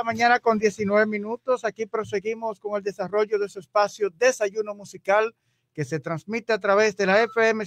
mañana con 19 minutos. Aquí proseguimos con el desarrollo de su espacio Desayuno Musical, que se transmite a través de la FM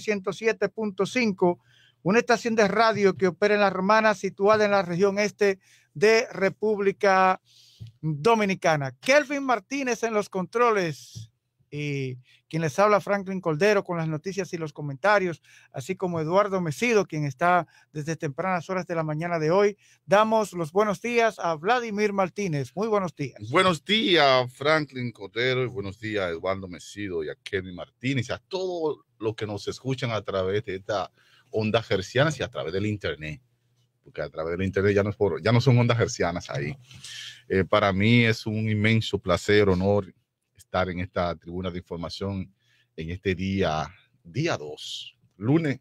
107.5, una estación de radio que opera en La Romana, situada en la región este de República Dominicana. Kelvin Martínez en los controles y quien les habla, Franklin Cordero, con las noticias y los comentarios, así como Eduardo Mesido, quien está desde tempranas horas de la mañana de hoy. Damos los buenos días a Vladimir Martínez. Muy buenos días. Buenos días, Franklin Cordero, y buenos días a Eduardo Mesido y a Kelvin Martínez, y a todos los que nos escuchan a través de esta onda hercianas y a través del internet, porque a través del internet ya no son ondas hercianas ahí. Para mí es un inmenso placer, honor estar en esta tribuna de información en este día 2. Lunes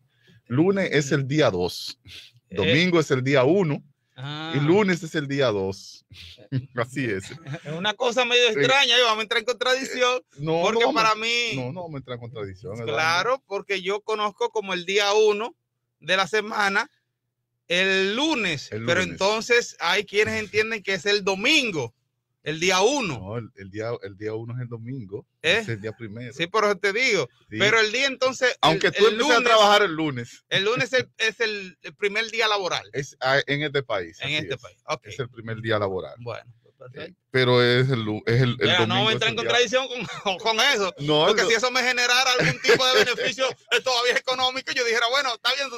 es el día 2, domingo es el día 1 y lunes es el día 2. Así es. Es una cosa medio extraña, vamos a entrar en contradicción, porque para mí... No vamos a entrar en contradicción. Claro, porque yo conozco como el día 1 de la semana, el lunes, pero entonces hay quienes entienden que es el domingo. El día 1. No, el día 1 es el domingo. Es el día primero. Sí, por eso te digo. Sí. Pero el día entonces. Aunque tú empieces a trabajar el lunes. El lunes es el primer día laboral. Es en este país. En este país. Okay. Es el primer día laboral. Bueno, perfecto. Pero es el domingo. No me entra en contradicción con eso. No, porque si eso me generara algún tipo de beneficio todavía económico, yo dijera, bueno, está bien.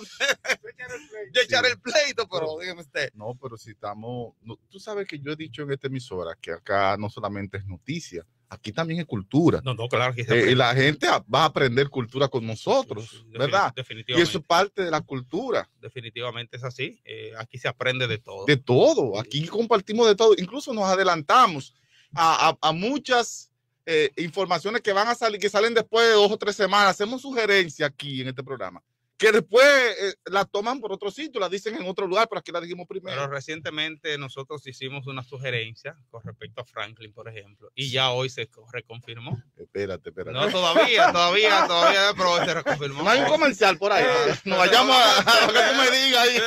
Yo echaré el pleito, pero dígame usted. No, pero si estamos. No, tú sabes que yo he dicho en esta emisora que acá no solamente es noticia, aquí también es cultura. No, claro que y la gente va a aprender cultura con nosotros, sí, ¿verdad? Definitivamente. Y eso es parte de la cultura. Definitivamente es así. Aquí se aprende de todo. De todo. Aquí compartimos de todo. Incluso nos adelantamos a muchas informaciones que van a salir, que salen después de 2 o 3 semanas. Hacemos sugerencias aquí en este programa, que después la toman por otro sitio, la dicen en otro lugar, pero aquí la dijimos primero. Pero recientemente nosotros hicimos una sugerencia con respecto a Franklin, por ejemplo, y ya hoy se reconfirmó. Espérate. No, todavía, pero hoy se reconfirmó. No hay un comercial por ahí. No vayamos a lo que tú me digas ahí.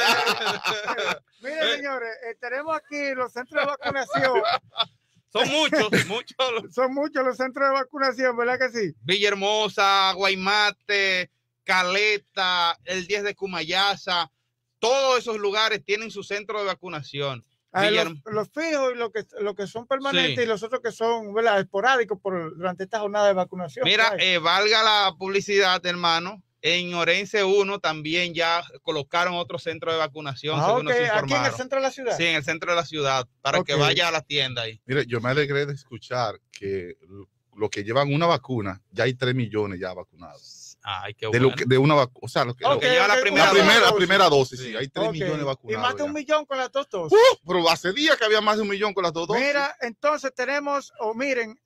Miren, señores, tenemos aquí los centros de vacunación. Son muchos. Son muchos los centros de vacunación, ¿verdad que sí? Villahermosa, Guaymate, Caleta, el 10 de Cumayasa, todos esos lugares tienen su centro de vacunación. Los fijos y los que son permanentes, sí, y los otros que son, ¿verdad?, esporádicos durante esta jornada de vacunación. Mira, valga la publicidad, hermano, en Orense 1 también ya colocaron otro centro de vacunación. Según nos informaron. ¿Aquí en el centro de la ciudad? Sí, en el centro de la ciudad, para que vaya a la tienda ahí. Mire, yo me alegré de escuchar que los que llevan una vacuna, ya hay 3 millones ya vacunados. Ay, qué bueno. De una vacuna, o sea, lo que lleva la primera dosis, sí, hay 3 millones vacunados. Y más de 1 millón con las 2 dosis. Pero hace días que había más de 1 millón con las 2 dosis. Mira, entonces tenemos, miren,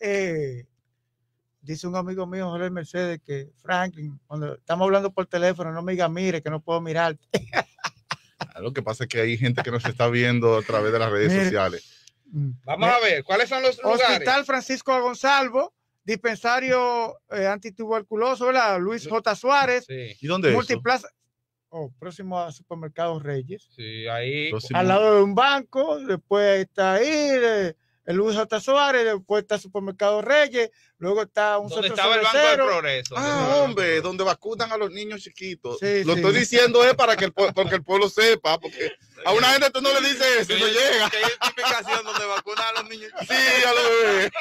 dice un amigo mío, Jorge Mercedes, que Franklin, cuando estamos hablando por teléfono, no me diga, mire, que no puedo mirarte. Lo que pasa es que hay gente que nos está viendo a través de las redes sociales. Vamos a ver, ¿cuáles son los lugares? Hospital Francisco Gonzalvo, dispensario antituberculoso, ¿verdad? Luis J. Suárez. Sí. ¿Y dónde es Multiplaza, próximo a Supermercados Reyes. Sí, ahí. Al lado de un banco, después está ahí el Luis J. Suárez, después está Supermercados Reyes, luego está un centro estaba el Banco del Progreso. Hombre, donde vacunan a los niños chiquitos. Sí, lo estoy diciendo es porque el pueblo sepa, porque a una gente tú no le dices eso, no llega. Que hay identificación donde vacunan a los niños chiquitos. Sí, a lo bebé.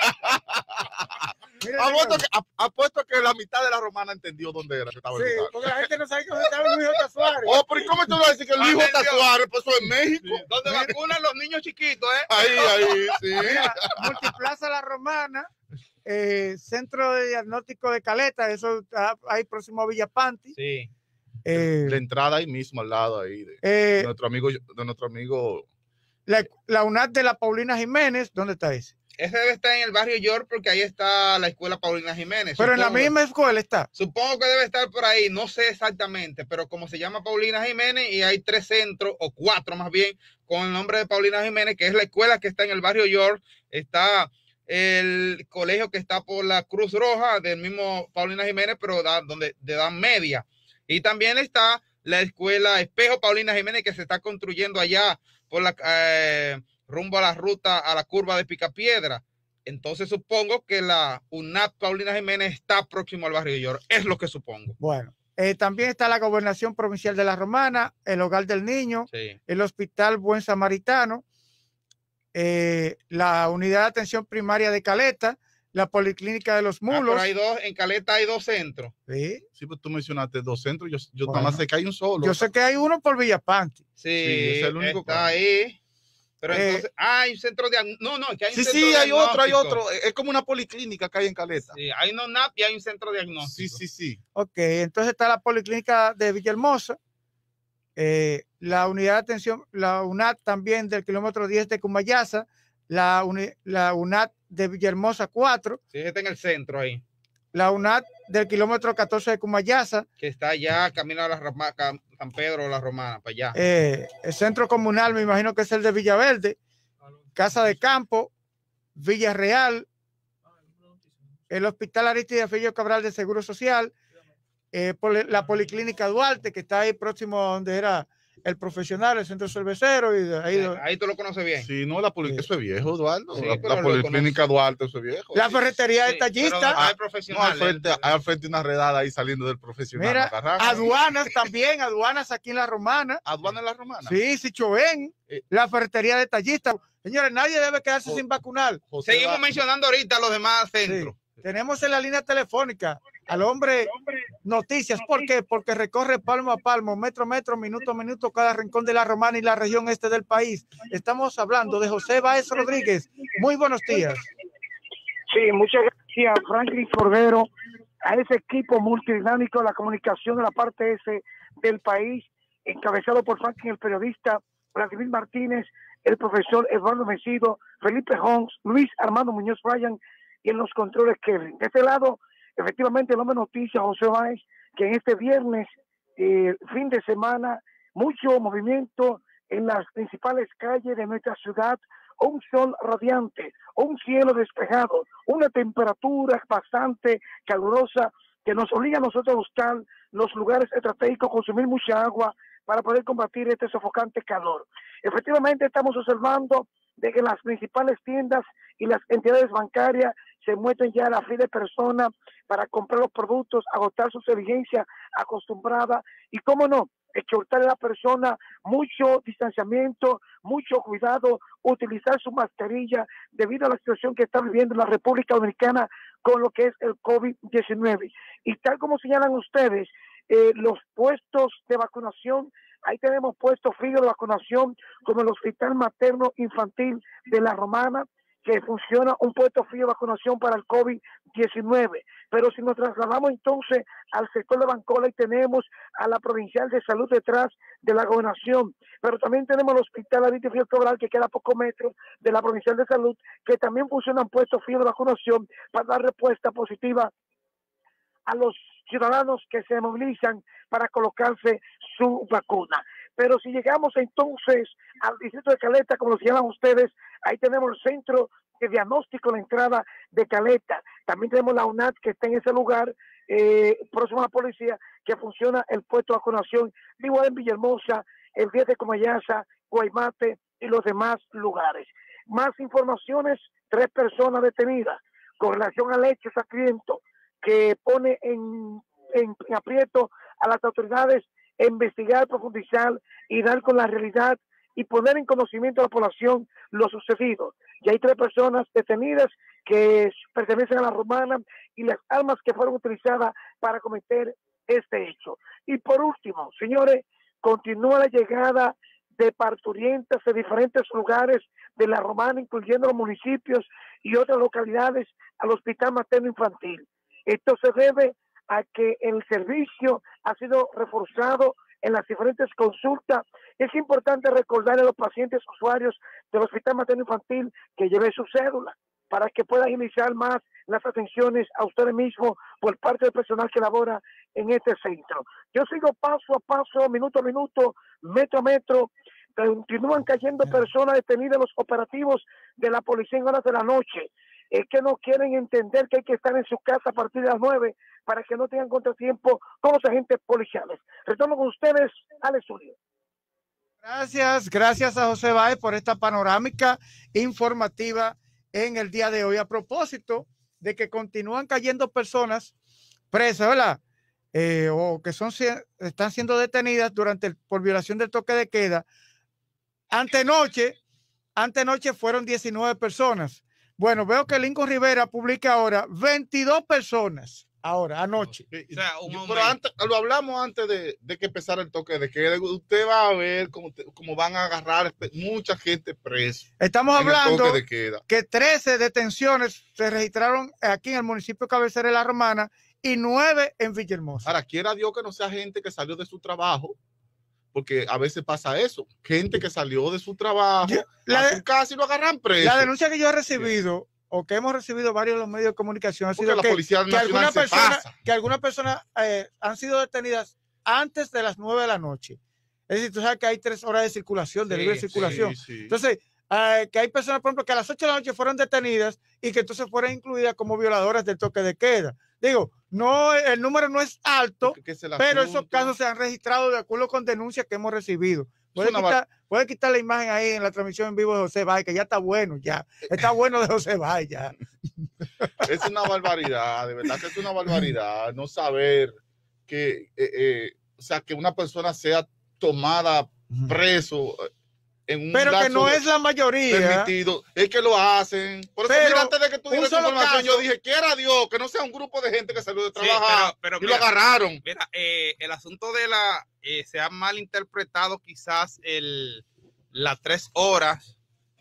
Apuesto que la mitad de la romana entendió dónde era que estaba el lugar. Sí, porque la gente no sabe dónde estaba el Luis J. Suárez. Pero ¿y cómo tú vas a decir que el Luis J. Suárez pasó en México? Sí. Donde vacunan los niños chiquitos, Ahí, sí. Mira, Multiplaza La Romana, Centro de Diagnóstico de Caleta, eso está ahí próximo a Villapanti. Sí. La entrada ahí mismo, al lado ahí de nuestro amigo. La UNAD de la Paulina Jiménez, ¿dónde está ese? Ese debe estar en el barrio York, porque ahí está la escuela Paulina Jiménez. Pero en la misma escuela está. Supongo que debe estar por ahí, no sé exactamente, pero como se llama Paulina Jiménez y hay 3 centros, o 4 más bien, con el nombre de Paulina Jiménez, que es la escuela que está en el barrio York, está el colegio que está por la Cruz Roja, del mismo Paulina Jiménez, pero de edad media. Y también está la escuela Espejo Paulina Jiménez, que se está construyendo allá por la rumbo a la ruta, a la curva de Picapiedra. Entonces supongo que la UNAP Paulina Jiménez está próximo al barrio York. Es lo que supongo. Bueno, también está la Gobernación Provincial de La Romana, el Hogar del Niño, sí, el Hospital Buen Samaritano, la Unidad de Atención Primaria de Caleta, la Policlínica de los Mulos. Pero hay dos, en Caleta hay 2 centros. Sí, Sí, pues tú mencionaste 2 centros. Yo bueno, nada más sé que hay un solo. yo sé que hay uno por Villapanti. Sí, es el único está ahí. Pero entonces, hay un centro de... No, que hay un centro sí, hay diagnóstico. otro. Es como una policlínica que hay en Caleta. Sí, hay una UNAP y hay un centro diagnóstico. Sí. Ok, entonces está la Policlínica de Villahermosa, la Unidad de Atención, la UNAT también del kilómetro 10 de Cumayasa, la UNAT de Villahermosa 4. Sí, está en el centro ahí. La UNAT del kilómetro 14 de Cumayasa. Que está allá, camino a San Pedro o La Romana, para allá. El centro comunal, me imagino que es el de Villaverde, Casa de Campo, Villarreal, el Hospital Aristide Fillo Cabral de Seguro Social, la Policlínica Duarte, que está ahí próximo a donde era el profesional, el centro cervecero. Y ahí tú lo conoces bien. Sí, no, eso es viejo, Eduardo. Sí, la Policlínica Duarte, eso es viejo. La ferretería detallista. No, hay profesionales. No, al frente una redada ahí saliendo del profesional. Mira, aduanas también, aduanas aquí en La Romana. ¿Aduanas en La Romana? Sí, Sichoén, la ferretería detallista. Señores, nadie debe quedarse sin vacunar. Seguimos mencionando ahorita los demás centros. Sí. Tenemos en la línea telefónica al hombre noticias. ¿Por qué? Porque recorre palmo a palmo, metro a metro, minuto a minuto, cada rincón de La Romana y la región este del país. Estamos hablando de José Báez Rodríguez. Muy buenos días. Sí, muchas gracias, Franklin Cordero, a ese equipo multidinámico de la comunicación de la parte S del país, encabezado por Franklin, el periodista, Vladimir Martínez, el profesor Eduardo Mesido, Felipe Holmes, Luis Armando Muñoz Bryan, y en los controles Kevin. De este lado, efectivamente, el hombre noticia, José Báez, que en este viernes, fin de semana, mucho movimiento en las principales calles de nuestra ciudad, un sol radiante, un cielo despejado, una temperatura bastante calurosa que nos obliga a nosotros a buscar los lugares estratégicos, consumir mucha agua para poder combatir este sofocante calor. Efectivamente, estamos observando de que las principales tiendas y las entidades bancarias se muestran ya a la fila de personas para comprar los productos, agotar su diligencia acostumbrada y, cómo no, exhortar a la persona mucho distanciamiento, mucho cuidado, utilizar su mascarilla debido a la situación que está viviendo la República Dominicana con lo que es el COVID-19. Y tal como señalan ustedes, los puestos de vacunación, ahí tenemos puestos fijos de vacunación como el Hospital Materno Infantil de La Romana, que funciona un puesto fijo de vacunación para el COVID-19. Pero si nos trasladamos entonces al sector de Bancola y tenemos a la Provincial de Salud detrás de la gobernación, pero también tenemos el Hospital Aristide Fillo Cabral, que queda a pocos metros de la Provincial de Salud, que también funcionan puestos fijos de vacunación para dar respuesta positiva a los ciudadanos que se movilizan para colocarse su vacuna. Pero si llegamos entonces al distrito de Caleta, como lo llaman ustedes, ahí tenemos el centro de diagnóstico, la entrada de Caleta. También tenemos la UNAT que está en ese lugar, próximo a la policía, que funciona el puesto de vacunación, igual en Villahermosa, el 10 de Comayasa, Guaymate y los demás lugares. Más informaciones, 3 personas detenidas con relación al hecho sangriento que pone en aprieto a las autoridades investigar, profundizar y dar con la realidad y poner en conocimiento a la población lo sucedido. Y hay 3 personas detenidas que pertenecen a La Romana y las armas que fueron utilizadas para cometer este hecho. Y por último, señores, continúa la llegada de parturientas de diferentes lugares de La Romana, incluyendo los municipios y otras localidades, al Hospital Materno Infantil. Esto se debe a que el servicio ha sido reforzado en las diferentes consultas. Es importante recordarle a los pacientes usuarios del Hospital Materno Infantil que lleven su cédula para que puedan iniciar más las atenciones a ustedes mismos por parte del personal que labora en este centro. Yo sigo paso a paso, minuto a minuto, metro a metro. Continúan cayendo personas detenidas en los operativos de la policía en horas de la noche. Es que no quieren entender que hay que estar en su casa a partir de las 9 para que no tengan contratiempo con los agentes policiales. Retorno con ustedes al estudio. Gracias a José Báez por esta panorámica informativa en el día de hoy. A propósito de que continúan cayendo personas presas, ¿verdad? O que están siendo detenidas por violación del toque de queda. Antenoche fueron 19 personas. Bueno, veo que Lincoln Rivera publica ahora 22 personas. Ahora, anoche. O sea, pero antes, lo hablamos antes de que empezara el toque de queda. Usted va a ver cómo van a agarrar mucha gente presa. Estamos hablando que 13 detenciones se registraron aquí en el municipio de Cabecera de la Romana y 9 en Villahermosa. Ahora, quiera Dios que no sea gente que salió de su trabajo, porque a veces pasa eso. Gente que salió de su trabajo a su casa y lo agarran preso. La denuncia que yo he recibido, o que hemos recibido varios de los medios de comunicación, ha sido la Policía Nacional que algunas personas han sido detenidas antes de las 9 de la noche. Es decir, tú sabes que hay 3 horas de circulación, de libre circulación. Sí. Entonces, que hay personas, por ejemplo, que a las 8 de la noche fueron detenidas y que entonces fueron incluidas como violadoras del toque de queda. Digo, no, el número no es alto, pero esos casos se han registrado de acuerdo con denuncias que hemos recibido. Puede quitar la imagen ahí en la transmisión en vivo de José Báez, que ya está bueno, ya. Está bueno de José Báez, ya. Es una barbaridad, de verdad que es una barbaridad no saber que, o sea, que una persona sea tomada preso en un pero que no es la mayoría permitido, es que lo hacen. Por eso, mira, antes de que tú digas información, yo dije, quiera Dios que no sea un grupo de gente que salió de trabajar pero y mira, lo agarraron. Mira, el asunto de se ha malinterpretado quizás las 3 horas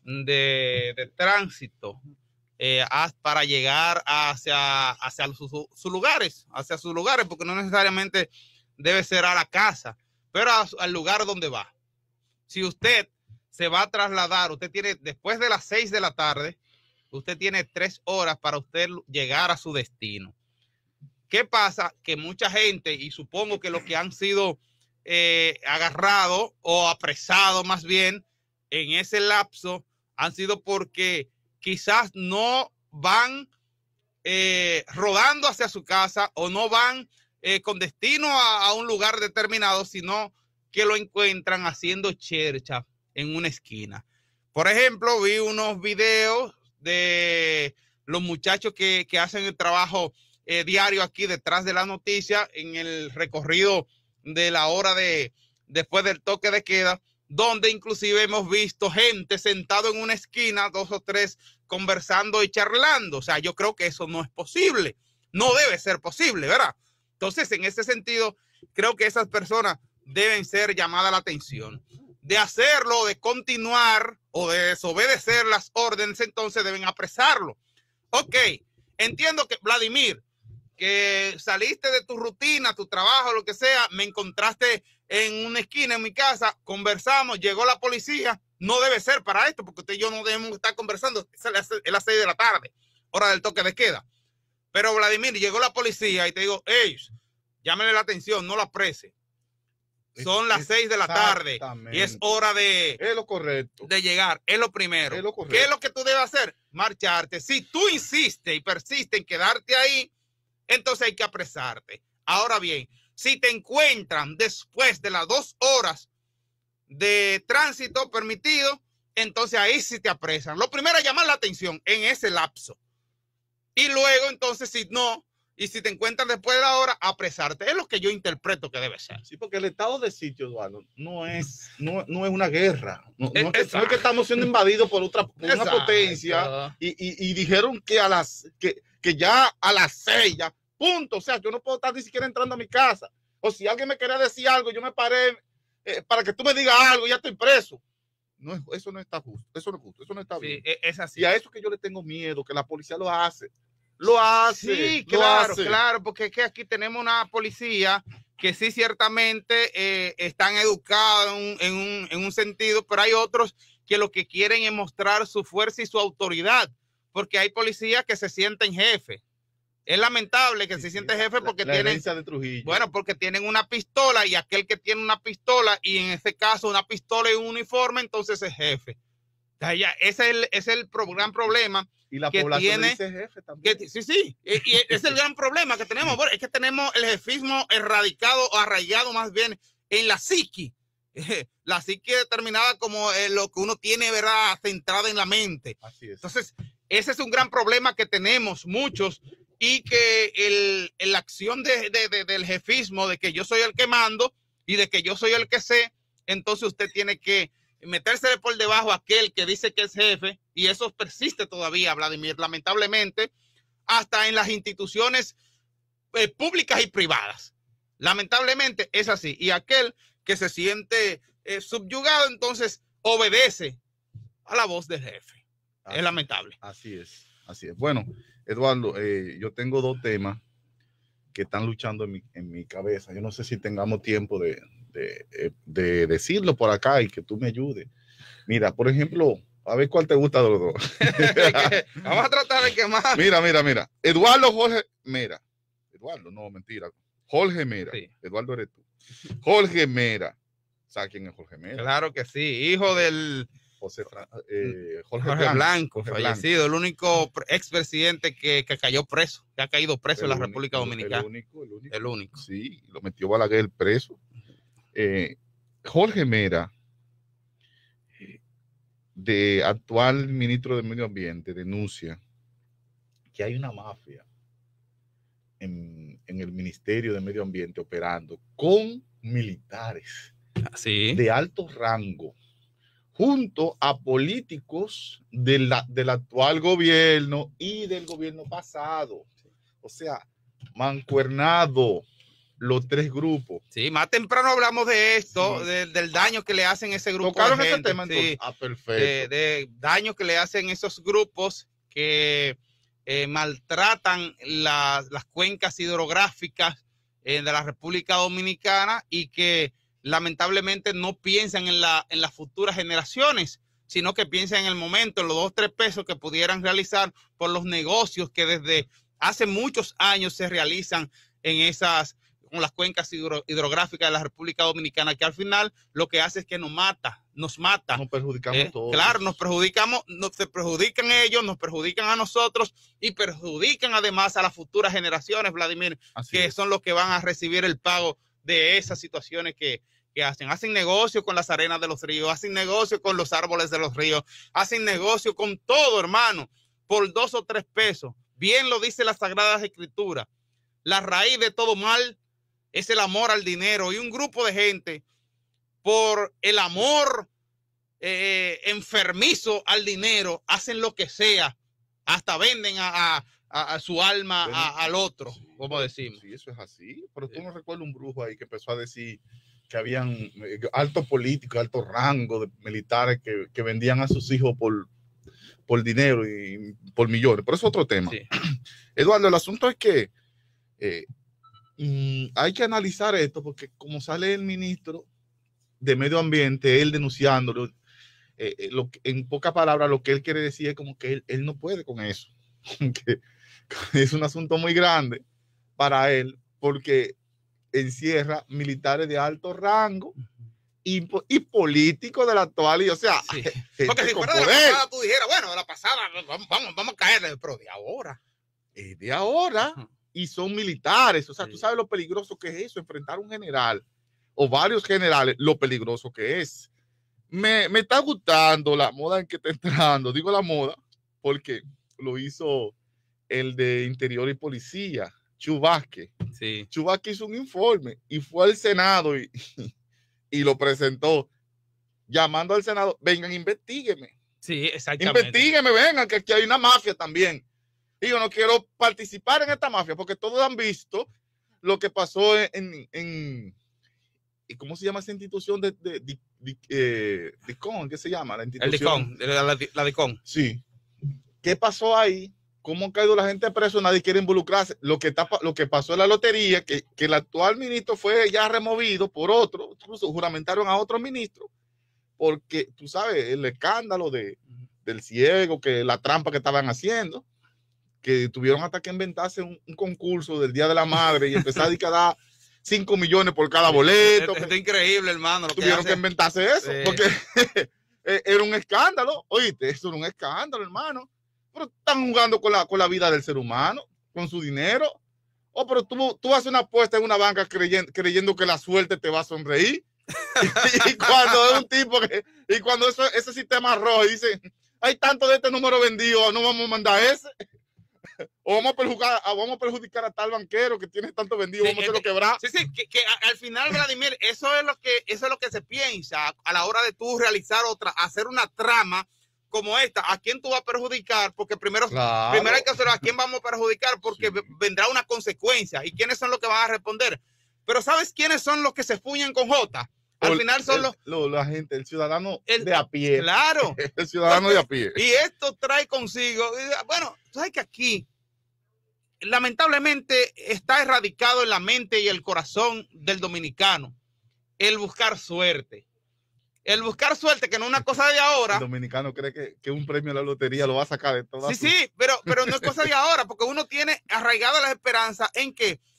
de tránsito para llegar hacia sus lugares, porque no necesariamente debe ser a la casa, pero al lugar donde va. Si usted se va a trasladar, usted tiene, después de las 6 de la tarde, usted tiene 3 horas para usted llegar a su destino. ¿Qué pasa? Que mucha gente, y supongo que los que han sido agarrados o apresados más bien en ese lapso, han sido porque quizás no van rodando hacia su casa o no van con destino a un lugar determinado, sino que lo encuentran haciendo chercha en una esquina. Por ejemplo, vi unos videos de los muchachos que hacen el trabajo diario aquí detrás de la noticia en el recorrido de la hora después del toque de queda, donde inclusive hemos visto gente sentado en una esquina, 2 o 3 conversando y charlando. O sea, yo creo que eso no es posible, no debe ser posible, ¿verdad? Entonces, en ese sentido, creo que esas personas deben ser llamadas la atención. De hacerlo, de continuar o de desobedecer las órdenes, entonces deben apresarlo. Ok, entiendo que, Vladimir, que saliste de tu rutina, tu trabajo, lo que sea, me encontraste en una esquina en mi casa, conversamos, llegó la policía, no debe ser para esto, porque usted y yo no debemos estar conversando, es las 6 de la tarde, hora del toque de queda. Pero Vladimir, llegó la policía y te digo, hey, llámele la atención, no la aprese. Son las 6 de la tarde y es hora es lo correcto de llegar. Es lo primero. Es lo correcto. ¿Qué es lo que tú debes hacer? Marcharte. Si tú insistes y persistes en quedarte ahí, entonces hay que apresarte. Ahora bien, si te encuentran después de las 2 horas de tránsito permitido, entonces ahí sí te apresan. Lo primero es llamar la atención en ese lapso. Y luego, entonces, si no, y si te encuentras después de la hora, apresarte. Es lo que yo interpreto que debe ser. Sí, porque el estado de sitio, Eduardo, no es una guerra. No es que estamos siendo invadidos por una potencia y dijeron que ya a las 6, ya, punto. O sea, yo no puedo estar ni siquiera entrando a mi casa. O si alguien me quería decir algo, yo me paré para que tú me digas algo, ya estoy preso. No, eso no está justo. Eso no es justo. Eso no está bien. Es así. Y a eso que yo le tengo miedo, que la policía lo hace. Lo hace. Sí, claro, porque es que aquí tenemos una policía que sí ciertamente están educados en un sentido, pero hay otros que lo que quieren es mostrar su fuerza y su autoridad, porque hay policías que se sienten jefe. Es lamentable que se sienten jefe porque tienen, bueno, porque tienen una pistola y aquel que tiene una pistola y en este caso una pistola y un uniforme, entonces es jefe. Ese es el gran problema. Y la población dice jefe también. Sí. Y es el gran problema que tenemos. Bueno, es que tenemos el jefismo erradicado o arraigado más bien en la psiqui la psique determinada como lo que uno tiene, ¿verdad?, centrada en la mente. Así es. Entonces, ese es un gran problema que tenemos muchos, y que la acción del jefismo, de que yo soy el que mando y de que yo soy el que sé, entonces usted tiene que metérsele por debajo a aquel que dice que es jefe, y eso persiste todavía, Vladimir, lamentablemente, hasta en las instituciones públicas y privadas. Lamentablemente es así, y aquel que se siente subyugado, entonces obedece a la voz del jefe. Es lamentable. Así es, así es. Bueno, Eduardo, yo tengo dos temas que están luchando en mi cabeza. Yo no sé si tengamos tiempo de decirlo por acá y que tú me ayudes. Mira, por ejemplo, a ver cuál te gusta de los dos. Vamos a tratar de quemar. Mira. Eduardo Jorge Mera. Eduardo, no, mentira. Jorge Mera. Sí. Eduardo eres tú. Jorge Mera. ¿Sabes quién es Jorge Mera? Claro que sí, hijo del Jorge Blanco, fallecido, el único expresidente que cayó preso, que ha caído preso en la República Dominicana. El único. Sí, lo metió Balaguer preso. Jorge Mera, de actual ministro de Medio Ambiente, denuncia que hay una mafia en el Ministerio de Medio Ambiente operando con militares de alto rango, junto a políticos del actual gobierno y del gobierno pasado. O sea, mancuernado los tres grupos. Sí, más temprano hablamos de esto, sí, del daño que le hacen ese grupo. ¿Tocaron ese tema entonces? Sí, perfecto. De daño que le hacen esos grupos que maltratan las cuencas hidrográficas de la República Dominicana, y que lamentablemente no piensan en las futuras generaciones, sino que piensan en el momento, en los 2 o 3 pesos que pudieran realizar por los negocios que desde hace muchos años se realizan con las cuencas hidrográficas de la República Dominicana, que al final lo que hace es que nos mata. Nos perjudicamos todos. Claro, se perjudican ellos, nos perjudican a nosotros, y perjudican además a las futuras generaciones, Vladimir, que son los que van a recibir el pago de esas situaciones que hacen negocio con las arenas de los ríos, hacen negocio con los árboles de los ríos, hacen negocio con todo, hermano, por 2 o 3 pesos. Bien lo dice la Sagrada Escritura. La raíz de todo mal es el amor al dinero, y un grupo de gente, por el amor enfermizo al dinero, hacen lo que sea, hasta venden a su alma al otro, como decimos. Sí, eso es así, pero tú no recuerdas un brujo ahí que empezó a decir que habían altos políticos, alto rango de militares que vendían a sus hijos por dinero y por millones, pero eso es otro tema. Sí. Eduardo, el asunto es que hay que analizar esto, porque como sale el ministro de Medio Ambiente, él denunciándolo, en pocas palabras lo que él quiere decir es como que él no puede con eso, que es un asunto muy grande para él, porque encierra militares de alto rango y políticos de la actualidad, o sea, sí. Porque si fuera de la pasada tú dijeras, bueno, de la pasada vamos a caerle, pero de ahora. De ahora. Y son militares, o sea, sí. Tú sabes lo peligroso que es eso, enfrentar a un general o varios generales, lo peligroso que es. Me está gustando la moda en que está entrando, digo la moda, porque lo hizo el de Interior y Policía, Chu Vázquez. Sí. Chu Vázquez hizo un informe y fue al Senado y lo presentó, llamando al Senado, vengan, investígueme. Sí, exactamente. Investígueme, vengan, que aquí hay una mafia también. Y yo no quiero participar en esta mafia, porque todos han visto lo que pasó en ¿cómo se llama esa institución de DICON? ¿Qué se llama? La institución. El DICON, la DICON. Sí. ¿Qué pasó ahí? ¿Cómo ha caído la gente preso? Nadie quiere involucrarse. Lo que pasó en la lotería, que el actual ministro fue ya removido por otro, incluso juramentaron a otro ministro, porque tú sabes, el escándalo del ciego, que la trampa que estaban haciendo, que tuvieron hasta que inventarse un concurso del Día de la Madre y empezar a dar 5 millones por cada boleto. Esto es increíble, hermano. Tuvieron que inventarse eso, sí. Porque era un escándalo. Oíste, eso era un escándalo, hermano. Pero están jugando con la vida del ser humano, con su dinero. Pero tú haces una apuesta en una banca creyendo que la suerte te va a sonreír. Y cuando es un tipo que, y cuando ese sistema rojo y dice, hay tanto de este número vendido, no vamos a mandar ese. O vamos a perjudicar a tal banquero que tiene tanto vendido, Sí, vamos a hacerlo quebrar. Sí, al final, Vladimir, eso es lo que se piensa a la hora de tú realizar hacer una trama como esta. ¿A quién tú vas a perjudicar? Porque primero hay que hacer a quién vamos a perjudicar, porque vendrá una consecuencia. ¿Y quiénes son los que van a responder? Pero ¿sabes quiénes son los que se fuñen con J? Al final son la gente, el ciudadano de a pie. Claro. El ciudadano de a pie. Y esto trae consigo, bueno, sabes que aquí lamentablemente está erradicado en la mente y el corazón del dominicano el buscar suerte. El buscar suerte, que no es una cosa de ahora. El dominicano cree que un premio a la lotería lo va a sacar de todo. Sí, pero no es cosa de ahora, porque uno tiene arraigada la esperanza en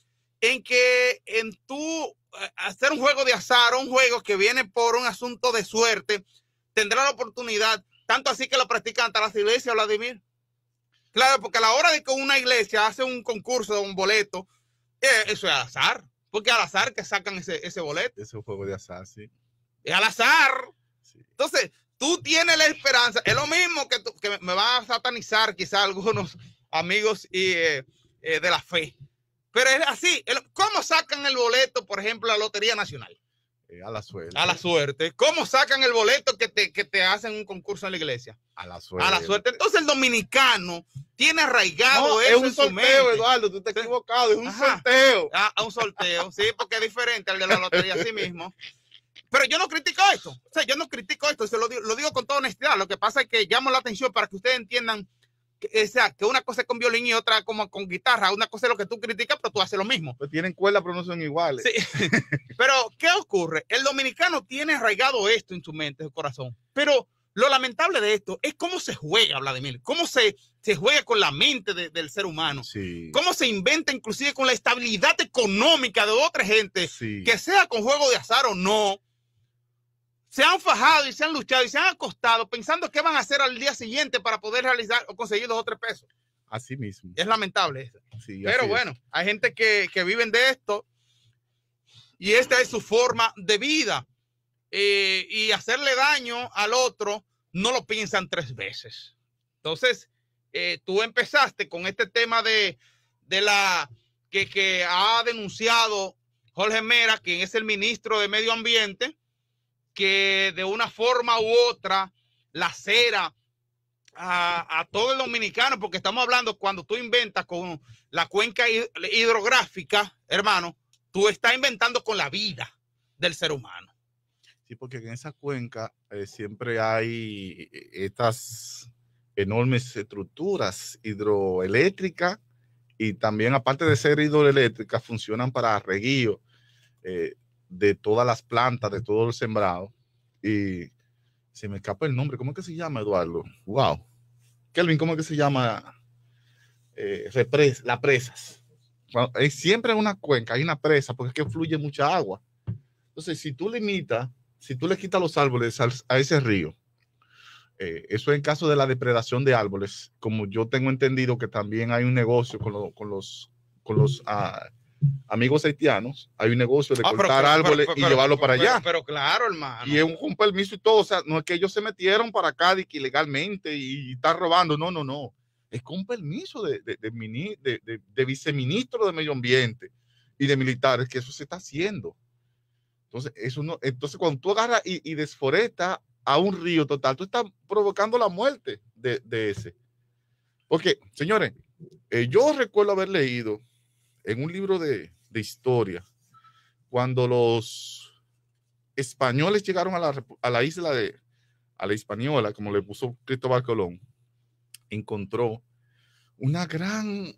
tú hacer un juego de azar, un juego que viene por un asunto de suerte, tendrá la oportunidad, tanto así que lo practican hasta las iglesias, Vladimir. Claro, porque a la hora de que una iglesia hace un concurso de un boleto, eso es al azar, porque al azar que sacan ese boleto. Ese juego de azar, sí. Es al azar. Sí. Entonces, tú tienes la esperanza, es lo mismo que me van a satanizar quizás algunos amigos de la fe. Pero es así. ¿Cómo sacan el boleto, por ejemplo, la Lotería Nacional? A la suerte. A la suerte. ¿Cómo sacan el boleto que te hacen un concurso en la iglesia? A la suerte. A la suerte. Entonces el dominicano tiene arraigado eso. Es un sorteo, Eduardo, tú te has equivocado, es un sorteo. Un sorteo, sí, porque es diferente al de la lotería así mismo. Pero yo no critico esto. O sea, yo no critico esto, lo digo con toda honestidad. Lo que pasa es que llamo la atención para que ustedes entiendan que una cosa es con violín y otra como con guitarra. Una cosa es lo que tú criticas, pero tú haces lo mismo. Pues tienen cuerda, pero no son iguales. Sí. Pero, ¿qué ocurre? El dominicano tiene arraigado esto en su mente, en su corazón. Pero lo lamentable de esto es cómo se juega, Vladimir. Cómo se juega con la mente del ser humano. Sí. Cómo se inventa inclusive con la estabilidad económica de otra gente. Sí. Que sea con juego de azar o no. Se han fajado y se han luchado y se han acostado pensando qué van a hacer al día siguiente para poder realizar o conseguir 2 o 3 pesos. Así mismo. Es lamentable. Sí, pero bueno, hay gente que viven de esto y esta es su forma de vida. Y hacerle daño al otro no lo piensan 3 veces. Entonces, tú empezaste con este tema de la que ha denunciado Jorge Mera, quien es el ministro de Medio Ambiente, que de una forma u otra lacera a todo el dominicano, porque estamos hablando cuando tú inventas con la cuenca hidrográfica, hermano, tú estás inventando con la vida del ser humano. Sí, porque en esa cuenca siempre hay estas enormes estructuras hidroeléctricas y también, aparte de ser hidroeléctricas, funcionan para reguío de todas las plantas, de todo el sembrado. Y se me escapa el nombre. ¿Cómo es que se llama, Eduardo? Wow. Kelvin, ¿cómo es que se llama? Las presas. Bueno, siempre en una cuenca hay una presa porque es que fluye mucha agua. Entonces, si tú le quitas los árboles a ese río, eso en caso de la depredación de árboles, como yo tengo entendido que también hay un negocio con los amigos haitianos, hay un negocio de cortar árboles y llevarlo para allá. Pero claro, hermano. Y es un permiso y todo, o sea, no es que ellos se metieron para acá ilegalmente y están robando, no. Es con permiso de viceministro de Medio Ambiente y de militares que eso se está haciendo. Entonces cuando tú agarras y desforestas a un río total, tú estás provocando la muerte de ese. Porque, señores, yo recuerdo haber leído en un libro de historia, cuando los españoles llegaron a la isla a la Hispaniola, como le puso Cristóbal Colón, encontró una gran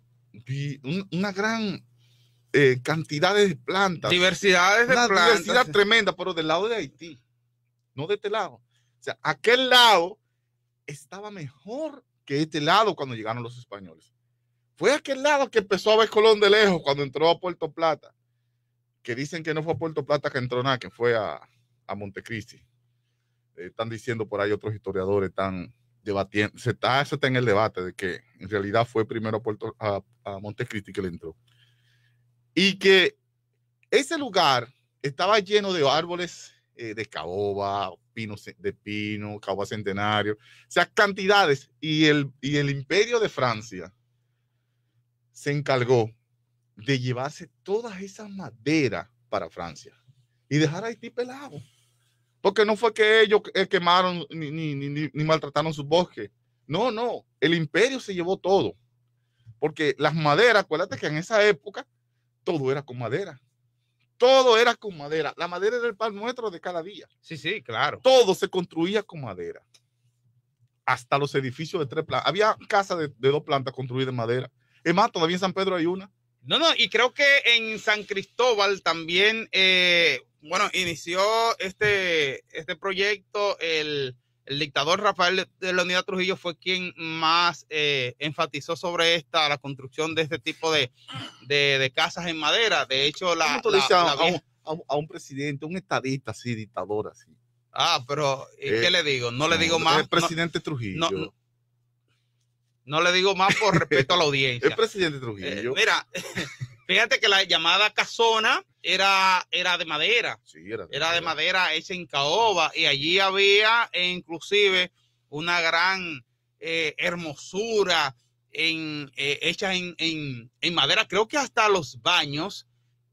cantidad de plantas. Diversidades de plantas. Diversidad tremenda, pero del lado de Haití, no de este lado. O sea, aquel lado estaba mejor que este lado cuando llegaron los españoles. Fue aquel lado que empezó a ver Colón de lejos cuando entró a Puerto Plata, que dicen que no fue a Puerto Plata que entró nada, que fue a Montecristi. Están diciendo por ahí otros historiadores, están debatiendo, eso está en el debate de que en realidad fue primero a Montecristi que le entró. Y que ese lugar estaba lleno de árboles de caoba, de pino, caoba centenario, o sea, cantidades. Y el imperio de Francia se encargó de llevarse todas esas maderas para Francia y dejar a Haití pelado. Porque no fue que ellos quemaron ni maltrataron sus bosques. No, el imperio se llevó todo. Porque las maderas, acuérdate que en esa época todo era con madera. Todo era con madera. La madera era el pan nuestro de cada día. Sí, claro. Todo se construía con madera. Hasta los edificios de 3 plantas. Había casas de 2 plantas construidas en madera. Es más, todavía en San Pedro hay una. No, y creo que en San Cristóbal también, inició este proyecto, el dictador Rafael de Leónidas Trujillo fue quien más enfatizó sobre la construcción de este tipo de casas en madera. De hecho, a un presidente, un estadista así, dictador así. Pero ¿qué le digo? No le digo más. El presidente Trujillo. No le digo más por respeto a la audiencia. El presidente Trujillo. Mira, fíjate que la llamada casona era de madera. Sí, era de madera hecha en caoba, y allí había inclusive una gran hermosura hecha en madera. Creo que hasta los baños,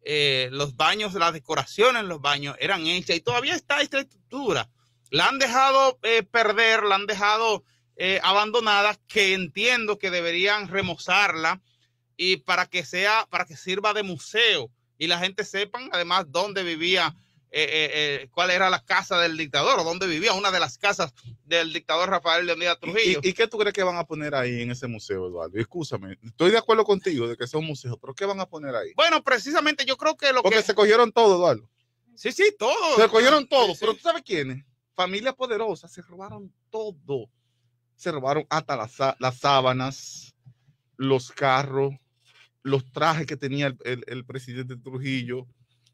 las decoraciones en los baños eran hechas, y todavía está esta estructura. La han dejado perder, la han dejado abandonada, que entiendo que deberían remozarla y para que sirva de museo y la gente sepan además dónde vivía, cuál era la casa del dictador, o dónde vivía una de las casas del dictador Rafael Leónidas Trujillo. ¿Y qué tú crees que van a poner ahí en ese museo, Eduardo? Escúchame, estoy de acuerdo contigo de que sea un museo, pero ¿qué van a poner ahí? Bueno, precisamente yo creo que Porque se cogieron todo, Eduardo. Sí, todo. Se cogieron todo, sí. Pero ¿tú sabes quiénes? Familias poderosas se robaron todo. Se robaron hasta las sábanas, los carros, los trajes que tenía el presidente Trujillo,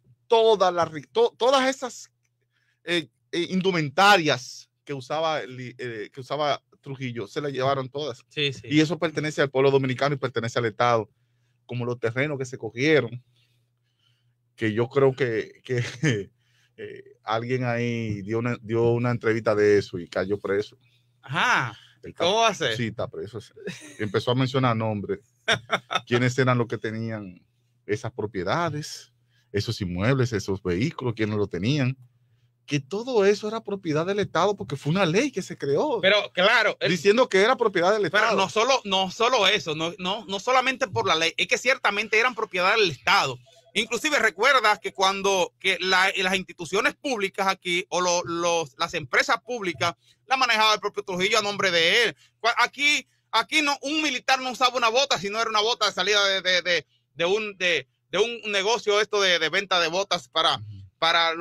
todas esas indumentarias que usaba Trujillo, se las llevaron todas. Sí. Y eso pertenece al pueblo dominicano y pertenece al Estado, como los terrenos que se cogieron, que yo creo que alguien ahí dio una entrevista de eso y cayó preso. Ajá. ¿Cómo va a ser? Sí, está preso. Empezó a mencionar nombres. ¿Quiénes eran los que tenían esas propiedades, esos inmuebles, esos vehículos? ¿Quiénes lo tenían? Que todo eso era propiedad del Estado porque fue una ley que se creó. Pero claro, diciendo que era propiedad del Estado. Pero no solo eso, no solamente por la ley, es que ciertamente eran propiedad del Estado. Inclusive recuerdas que las instituciones públicas aquí, o las empresas públicas, la manejaba el propio Trujillo a nombre de él. Aquí no, un militar no usaba una bota, sino era una bota de salida de un negocio de venta de botas para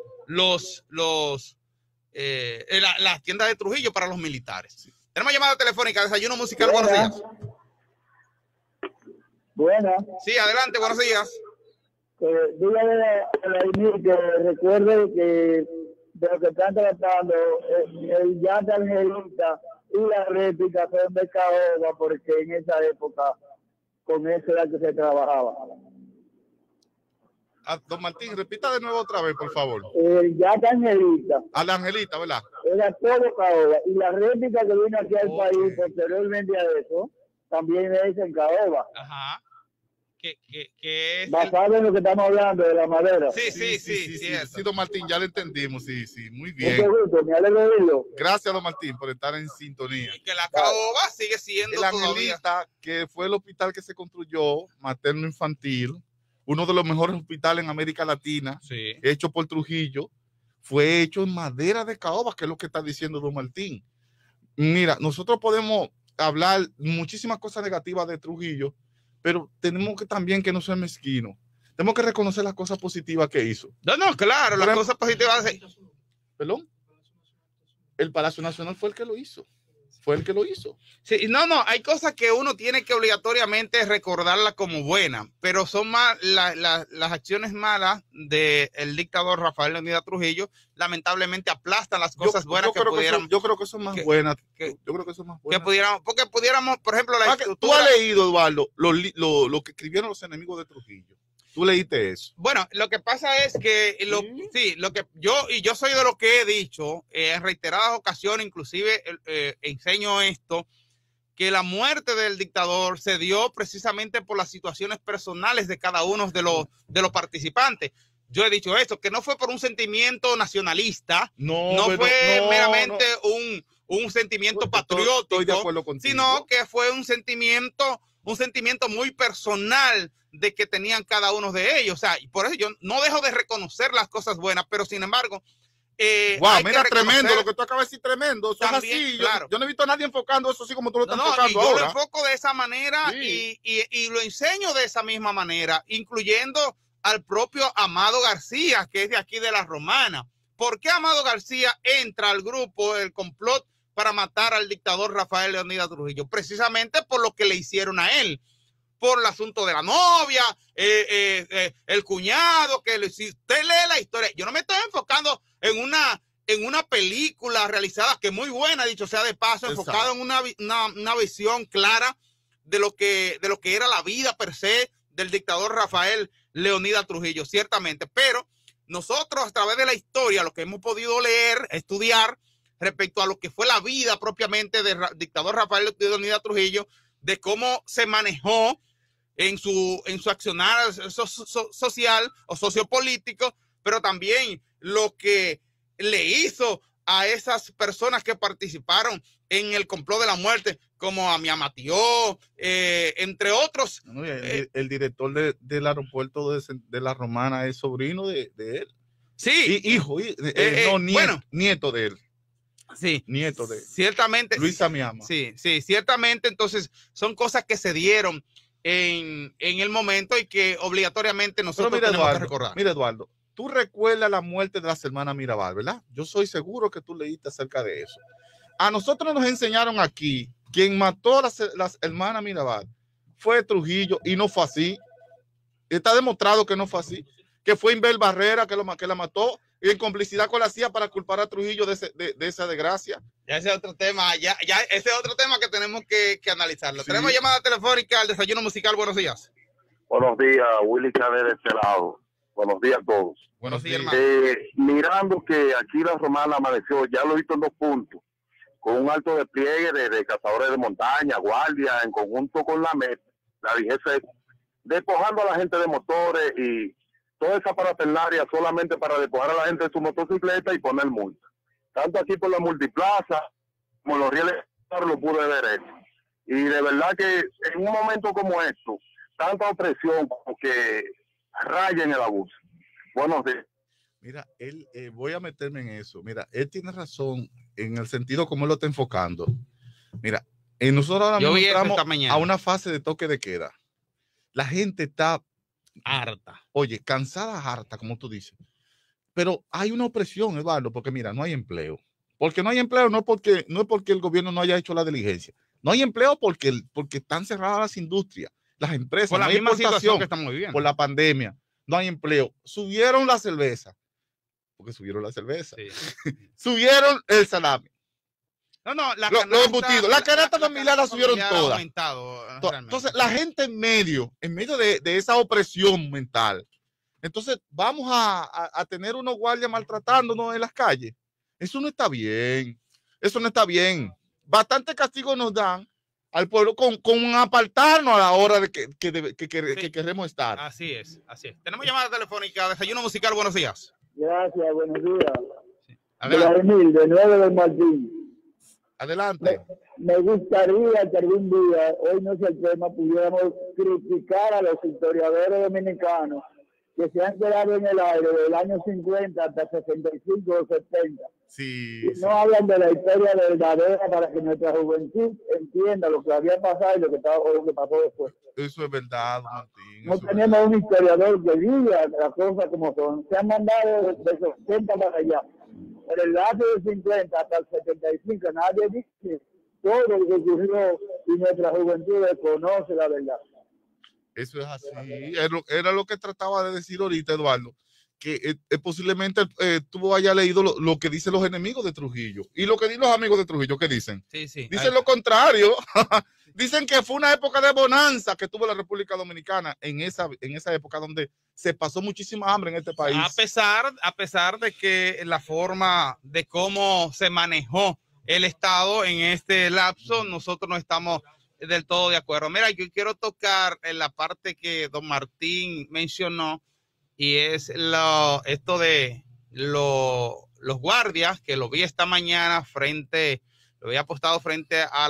las tiendas de Trujillo para los militares. Sí. Tenemos llamada telefónica, Desayuno Musical. Buenos días. Buenas. Sí, adelante, buenos días. Dígale a la INI que recuerde que de lo que están tratando, el jazz de Angelita y la réplica son de caoba, porque en esa época con eso era que se trabajaba. Don Martín, repita de nuevo otra vez, por favor. El jazz de Angelita. A la Angelita, ¿verdad? Era todo caoba. Y la réplica que vino aquí al país posteriormente a eso, también es en caoba. Ajá. Que es basado en lo que estamos hablando de la madera. Sí, don Martín, ya lo entendimos, sí, muy bien. Mucho gusto, me alegro de oírlo. Gracias, don Martín, por estar en sintonía. Y que la caoba sigue siendo el Angelita, que fue el hospital que se construyó, materno infantil, uno de los mejores hospitales en América Latina, sí, hecho por Trujillo, fue hecho en madera de caoba, que es lo que está diciendo don Martín. Mira, nosotros podemos hablar muchísimas cosas negativas de Trujillo, pero tenemos que también que no ser mezquino. Tenemos que reconocer las cosas positivas que hizo. No, claro, las cosas positivas. ¿Perdón? El Palacio Nacional fue el que lo hizo. Sí, no, hay cosas que uno tiene que obligatoriamente recordarlas como buenas, pero son más las acciones malas del dictador Rafael Leónidas Trujillo, lamentablemente aplastan las cosas buenas que pudiéramos. Yo creo que son más buenas. Que pudiéramos, por ejemplo, tú has leído, Eduardo, lo que escribieron los enemigos de Trujillo. Tú leíste eso. Bueno, lo que pasa es que yo soy de lo que he dicho en reiteradas ocasiones, inclusive enseño esto, que la muerte del dictador se dio precisamente por las situaciones personales de cada uno de los participantes. Yo he dicho esto, que no fue por un sentimiento nacionalista, no fue meramente un sentimiento patriótico, estoy de acuerdo contigo, sino que fue un sentimiento muy personal de que tenían cada uno de ellos. O sea, y por eso yo no dejo de reconocer las cosas buenas, pero sin embargo, wow, mira, tremendo lo que tú acabas de decir, tremendo. Eso también, es así. Claro. Yo no he visto a nadie enfocando eso así como tú lo estás enfocando yo ahora. lo enfoco de esa manera, sí. y lo enseño de esa misma manera, incluyendo al propio Amado García, que es de aquí de La Romana. ¿Por qué Amado García entra al grupo del complot para matar al dictador Rafael Leónidas Trujillo? Precisamente por lo que le hicieron a él, por el asunto de la novia, el cuñado, si usted lee la historia, yo no me estoy enfocando en una película realizada que es muy buena, dicho sea de paso, enfocada en una visión clara de lo que era la vida per se del dictador Rafael Leónidas Trujillo, ciertamente, pero nosotros a través de la historia, lo que hemos podido leer, estudiar respecto a lo que fue la vida propiamente del dictador Rafael Leónidas Trujillo, de cómo se manejó en su accionar social o sociopolítico, pero también lo que le hizo a esas personas que participaron en el complot de la muerte, como a Miamatió, entre otros. El director del aeropuerto de La Romana es sobrino de él. Sí. Hijo, nieto de él. Sí. Nieto de él. Ciertamente. Luisa Miama. Sí, ciertamente. Entonces, son cosas que se dieron en el momento y que obligatoriamente nosotros tenemos que recordar. Mira, Eduardo, tú recuerdas la muerte de las hermanas Mirabal, ¿verdad? Yo soy seguro que tú leíste acerca de eso. A nosotros nos enseñaron aquí, quien mató a las hermanas Mirabal fue Trujillo, y no fue así. Está demostrado que no fue así, que fue Inbel Barrera que la mató, y en complicidad con la CIA para culpar a Trujillo de esa desgracia. Ya ese es otro tema, ese es otro tema que tenemos que analizarlo. Sí. Tenemos llamada telefónica al desayuno musical. Buenos días. Buenos días, Willy Chávez de este lado. Buenos días a todos. Buenos días, hermano. Mirando que aquí La Romana amaneció, ya lo he visto en 2 puntos, con un alto despliegue de cazadores de montaña, guardia, en conjunto con la DGC, despojando a la gente de motores y toda esa parafernalia solamente para despojar a la gente de su motocicleta y poner multa. Tanto aquí por la multiplaza como los rieles, lo pude ver eso. Y de verdad que en un momento como esto, tanta opresión como que raya en el abuso. Buenos días. Mira, voy a meterme en eso. Mira, él tiene razón en el sentido como él lo está enfocando. Mira, nosotros ahora mismo entramos a una fase de toque de queda. La gente está harta. Oye, cansada, harta, como tú dices. Pero hay una opresión, Eduardo, porque mira, no hay empleo. Porque no hay empleo, no es porque el gobierno no haya hecho la diligencia. No hay empleo porque están cerradas las industrias, las empresas. Por la misma situación que estamos viviendo. Por la pandemia. No hay empleo. Subieron la cerveza. Porque subieron la cerveza. Sí. Subieron el salami. No, los embutidos. La canasta familiar la subieron todas. Entonces, la gente en medio de esa opresión mental, entonces vamos a tener unos guardias maltratándonos en las calles. Eso no está bien. Eso no está bien. Bastante castigo nos dan al pueblo con apartarnos a la hora de que queremos estar. Así es. Tenemos llamada telefónica, desayuno musical, buenos días. Gracias, buenos días. Sí. Vladimir, de 9 del Martín. Adelante. Me gustaría que algún día, hoy no es el tema, pudiéramos criticar a los historiadores dominicanos que se han quedado en el aire del año 50 hasta 65 o 70. Sí, y no hablan de la historia verdadera para que nuestra juventud entienda lo que había pasado y lo que pasó después. Eso es verdad, Martín. No tenemos un historiador que diga las cosas como son. Se han mandado de 60 para allá. En el año del 50 hasta el 75 nadie dice todo lo que ocurrió y nuestra juventud desconoce la verdad. Eso es así. Era lo que trataba de decir ahorita, Eduardo, posiblemente tú hayas leído lo que dicen los enemigos de Trujillo y lo que dicen los amigos de Trujillo. ¿Qué dicen? Sí, sí. Dicen lo contrario. Dicen que fue una época de bonanza que tuvo la República Dominicana en esa época donde se pasó muchísima hambre en este país. A pesar de que la forma de cómo se manejó el Estado en este lapso, nosotros no estamos del todo de acuerdo. Mira, yo quiero tocar en la parte que don Martín mencionó, y es esto de los guardias, que lo vi esta mañana lo había apostado frente a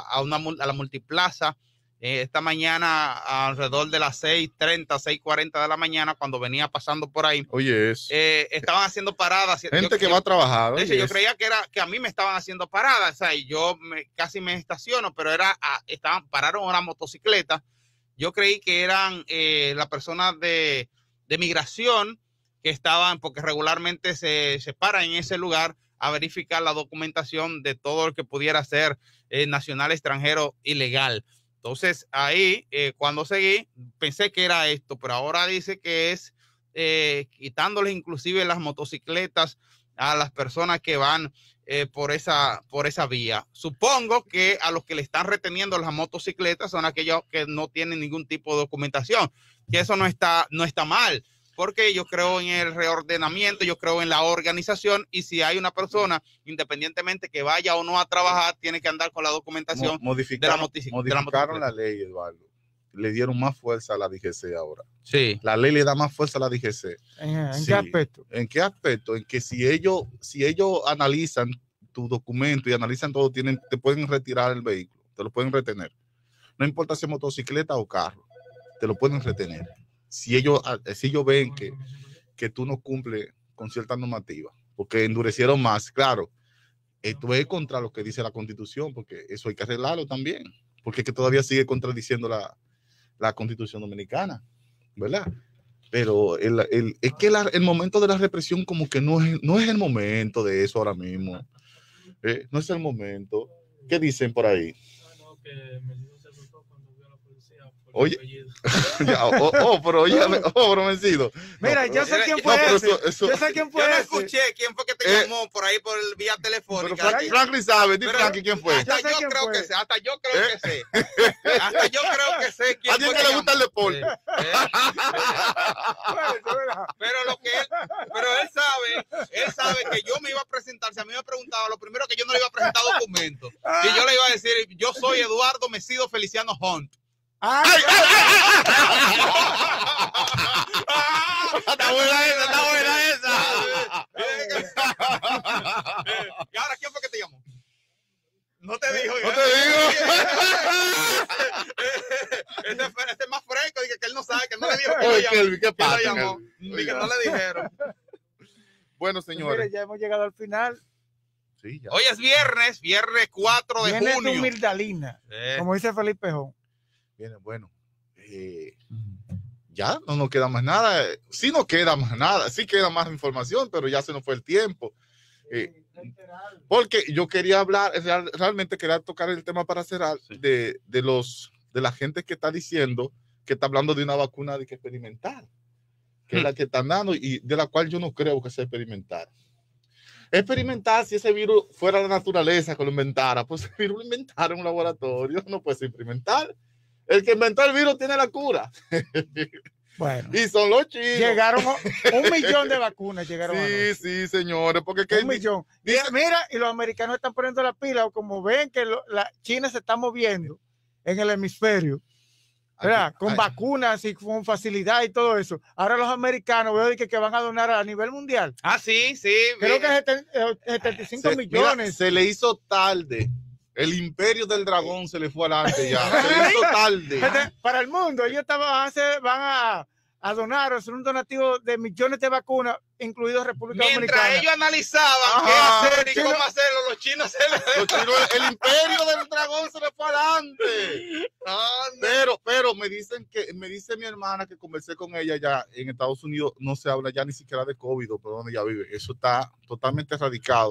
la multiplaza, esta mañana alrededor de las 6:30, 6:40 de la mañana, cuando venía pasando por ahí. Oye, estaban haciendo paradas. Gente que va a trabajar. De hecho, yo creía que a mí me estaban haciendo paradas, o sea, y yo casi me estaciono, pero pararon una motocicleta. Yo creí que eran las personas de migración que estaban, porque regularmente se paran en ese lugar a verificar la documentación de todo lo que pudiera ser nacional, extranjero, ilegal. Entonces, ahí, cuando seguí, pensé que era esto, pero ahora dice que es quitándoles inclusive las motocicletas a las personas que van por esa vía. Supongo que a los que le están reteniendo las motocicletas son aquellos que no tienen ningún tipo de documentación, que eso no está mal, porque yo creo en el reordenamiento, yo creo en la organización, y si hay una persona, independientemente que vaya o no a trabajar, tiene que andar con la documentación de la motocicleta. Modificaron la ley, Eduardo. Le dieron más fuerza a la DGC ahora. Sí. La ley le da más fuerza a la DGC. ¿En qué aspecto? ¿En qué aspecto? En que si ellos analizan tu documento y analizan todo, te pueden retirar el vehículo, te lo pueden retener. No importa si es motocicleta o carro, te lo pueden retener. Si ellos ven que tú no cumples con ciertas normativas, porque endurecieron más, claro, esto es contra lo que dice la Constitución, porque eso hay que arreglarlo también, porque es que todavía sigue contradiciendo la Constitución dominicana, ¿verdad? Pero es que el momento de la represión como que no es el momento de eso ahora mismo, no es el momento. ¿Qué dicen por ahí? Oye, pero Mencido. Mira, yo sé quién fue ese. Yo sé quién fue ese. Yo no ese. escuché quién fue que te llamó por ahí por vía telefónica. Franklin sabe, di Franklin quién fue. Hasta yo creo que sé. Hasta yo creo que sé quién fue. A alguien que le gusta el deporte. Pero él sabe que yo me iba a presentar. Si a mí me preguntaba, lo primero que yo no le iba a presentar documentos. Y yo le iba a decir, yo soy Eduardo Mesido Feliciano Hunt. ¡Ay! Está buena esa. ¿Y ahora quién fue que te llamó? No te dijo. Este es más fresco, dije que él no sabe, que no le dijo que lo llamó. ¿Qué pasa? Que no le dijeron. Bueno, señores. Mire, ya hemos llegado al final. Sí, ya. Hoy es viernes 4 de Viene junio. tu Mildalina, como dice Felipe Jón. Viene, bueno. Ya no nos queda más nada. Sí nos queda más nada. Sí queda más información, pero ya se nos fue el tiempo. Porque yo quería hablar, realmente quería tocar el tema para cerrar de la gente que está diciendo, que está hablando de una vacuna de que experimental, que es la que están dando y de la cual yo no creo que sea experimental. Experimentar, si ese virus fuera la naturaleza que lo inventara, pues el virus lo inventaron en un laboratorio, no puede ser experimental. El que inventó el virus tiene la cura. Bueno. Y son los chinos. Llegaron 1 millón de vacunas. Sí, señores. Porque 1 millón. Mira, y los americanos están poniendo la pila, como ven que China se está moviendo en el hemisferio, ¿verdad? Con vacunas y con facilidad y todo eso. Ahora los americanos veo que van a donar a nivel mundial. Ah, sí. Creo que es 75 millones. Mira, se le hizo tarde. El imperio del dragón se le fue adelante ya. Se le hizo tarde. Para el mundo, ellos van a donar, a hacer un donativo de millones de vacunas, incluidos República Dominicana. Mientras ellos analizaban qué hacer y cómo hacerlo, los chinos el imperio del dragón se le fue adelante. Pero me dice mi hermana que conversé con ella ya en Estados Unidos, no se habla ya ni siquiera de COVID, pero donde ella vive. Eso está totalmente erradicado.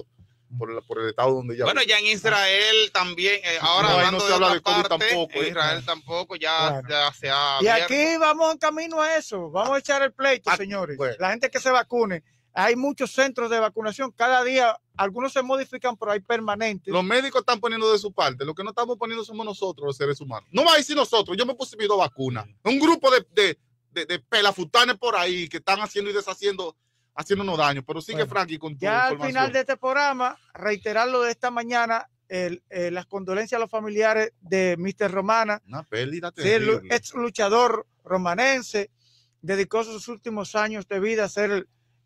por el estado donde ella Bueno, vive. ya en Israel también, ahora No, ahí hablando no se de habla otra de COVID parte, tampoco, en Israel tampoco, ya, Bueno. ya se ha Y abierto. aquí vamos en camino a eso. Vamos a echar el pleito, señores. bueno. La gente que se vacune. Hay muchos centros de vacunación. Cada día, algunos se modifican, pero hay permanentes. Los médicos están poniendo de su parte. Lo que no estamos poniendo somos nosotros, los seres humanos. No va a decir nosotros. Yo me puse mis 2 vacunas. Un grupo de pelafutanes por ahí que están haciendo y deshaciendo, haciéndonos daño. Pero sigue, Bueno, Frankie, con tu Ya al información. final de este programa, reiterar lo de esta mañana, las condolencias a los familiares de Mr. Romana. Una pérdida Sí, el terrible. ex luchador romanense, dedicó sus últimos años de vida a ser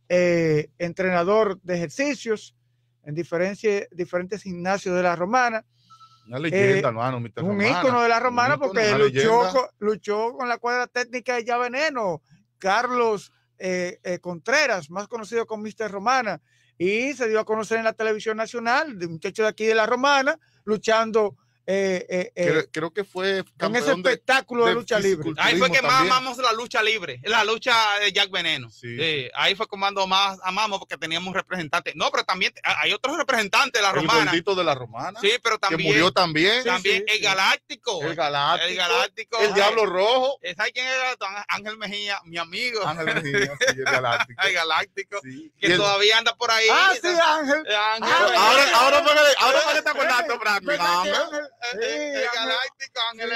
entrenador de ejercicios en diferentes gimnasios de la Romana. Una leyenda, hermano, Mr. Un Romana. ícono de la Un Romana ícono, porque una luchó leyenda. con la cuadra técnica de Ya Veneno, Carlos Contreras, más conocido como Mr. Romana, y se dio a conocer en la televisión nacional, de un muchacho de aquí de la Romana, luchando Creo que fue en ese campeón espectáculo de lucha libre. Ahí fue que más también. amamos la lucha libre, la lucha de Jack Veneno. Sí. Sí, ahí fue cuando más amamos porque teníamos un representante. No, pero también hay otros representantes de la El Romana. gordito de la Romana. Sí, pero Que también. murió también. También Sí, el sí. Galáctico. El Galáctico. El Galáctico. El Diablo Rojo. ¿Sabes quién es el Galáctico? Ángel Mejía, mi amigo. Ángel Mejía, sí, el Galáctico. El Galáctico. Sí. Que Y el- todavía anda por ahí. Ah, sí, Ángel. Ángel. Ahora fue que te acordaste, Franklin. ¿Verdad que Ángel. El Galáctico, Ángel.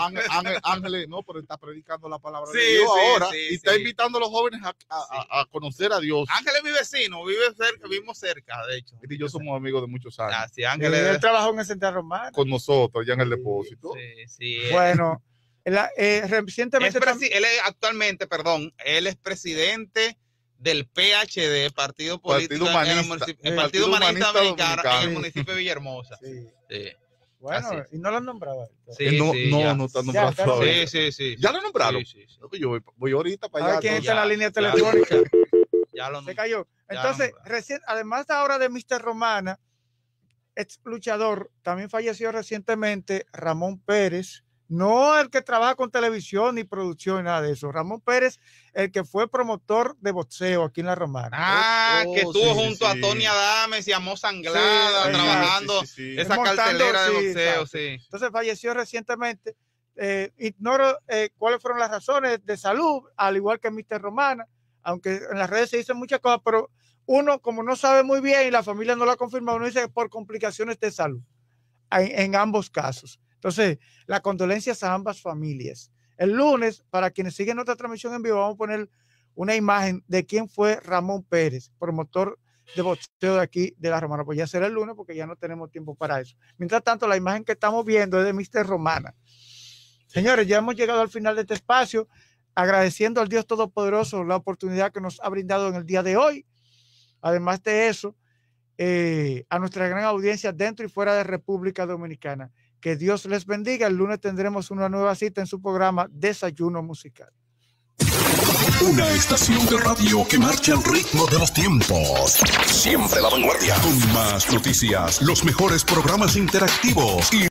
Ángel, no, pero está predicando la palabra Sí, de Dios sí, ahora sí, y está sí. invitando a los jóvenes a conocer a Dios. Ángel es mi vecino, vive cerca, vivimos cerca, de hecho. Él y yo somos amigos de muchos años. Ah, sí, Sí, Ángel él es. trabajó en el Centro Romana. Con nosotros, ya en el depósito. Sí, sí. Bueno, recientemente Él es actualmente, perdón, él es presidente del PHD, Partido Político Partido en el Humanista. municipio- El el Partido Partido Humanista Humanista Dominicano en el Dominicano. municipio de Villahermosa. Sí. Sí. Bueno, Así. y no lo han nombrado. Sí, no, sí, no, ya. no está nombrado Ya, todavía. Sí. ¿Ya lo nombraron? Sí. Yo voy ahorita para A ver allá. quién entonces. está en la línea Ya. telefónica. Ya lo Se cayó. Ya Entonces, nombraron. además ahora de Mr. Romana, ex luchador, también falleció recientemente Ramón Pérez, no el que trabaja con televisión ni producción, nada de eso. Ramón Pérez, el que fue promotor de boxeo aquí en la Romana. Ah, Oh, que estuvo sí, junto a sí. Tony Adames y a Mo Sanglada Sí, trabajando sí. esa Montando, cartelera de sí, boxeo, exacto. sí. Entonces falleció recientemente. Ignoro cuáles fueron las razones de salud, al igual que Mr. Romana, aunque en las redes se dicen muchas cosas, pero uno como no sabe muy bien y la familia no lo ha confirmado, uno dice que por complicaciones de salud en ambos casos. Entonces, las condolencias a ambas familias. El lunes, para quienes siguen nuestra transmisión en vivo, vamos a poner una imagen de quién fue Ramón Pérez, promotor de boxeo de aquí de la Romana. Pues ya será el lunes porque ya no tenemos tiempo para eso. Mientras tanto, la imagen que estamos viendo es de Mr. Romana. Señores, ya hemos llegado al final de este espacio, agradeciendo al Dios Todopoderoso la oportunidad que nos ha brindado en el día de hoy. Además de eso, a nuestra gran audiencia dentro y fuera de República Dominicana. Que Dios les bendiga. El lunes tendremos una nueva cita en su programa Desayuno Musical. Una estación de radio que marcha al ritmo de los tiempos. Siempre a la vanguardia. Con más noticias, los mejores programas interactivos y